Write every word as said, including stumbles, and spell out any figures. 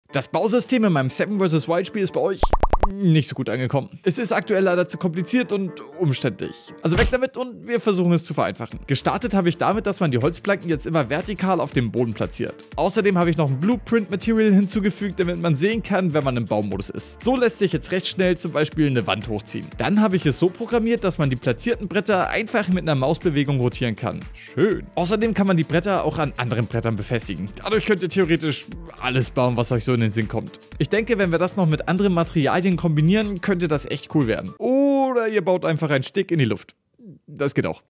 Das Bausystem in meinem Seven versus. Wild Spiel ist bei euch nicht so gut angekommen. Es ist aktuell leider zu kompliziert und umständlich. Also weg damit und wir versuchen es zu vereinfachen. Gestartet habe ich damit, dass man die Holzplanken jetzt immer vertikal auf dem Boden platziert. Außerdem habe ich noch ein Blueprint-Material hinzugefügt, damit man sehen kann, wenn man im Baumodus ist. So lässt sich jetzt recht schnell zum Beispiel eine Wand hochziehen. Dann habe ich es so programmiert, dass man die platzierten Bretter einfach mit einer Mausbewegung rotieren kann. Schön. Außerdem kann man die Bretter auch an anderen Brettern befestigen. Dadurch könnt ihr theoretisch alles bauen, was euch so in den Sinn kommt. Ich denke, wenn wir das noch mit anderen Materialien kombinieren, könnte das echt cool werden. Oder ihr baut einfach einen Stick in die Luft. Das geht auch.